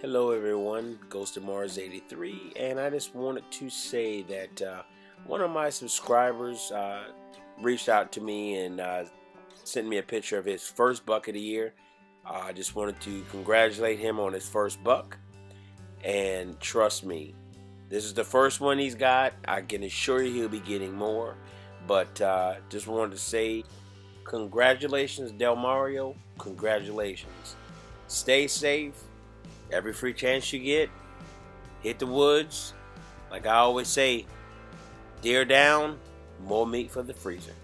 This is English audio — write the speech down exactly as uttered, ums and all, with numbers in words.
Hello everyone, Ghost of Mars eighty-three, and I just wanted to say that uh, one of my subscribers uh, reached out to me and uh, sent me a picture of his first buck of the year. uh, I just wanted to congratulate him on his first buck, and trust me, this is the first one he's got. I can assure you he'll be getting more, but uh, just wanted to say congratulations, Delmario. Congratulations. Stay safe. Every free chance you get, hit the woods. Like I always say, deer down, more meat for the freezer.